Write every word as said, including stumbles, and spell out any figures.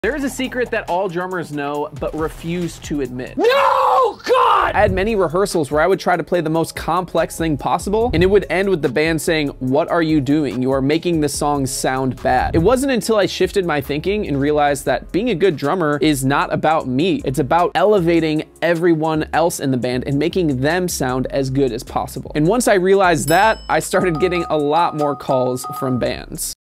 There is a secret that all drummers know, but refuse to admit. No, God! I had many rehearsals where I would try to play the most complex thing possible, and it would end with the band saying, "What are you doing? You are making the song sound bad." It wasn't until I shifted my thinking and realized that being a good drummer is not about me. It's about elevating everyone else in the band and making them sound as good as possible. And once I realized that, I started getting a lot more calls from bands.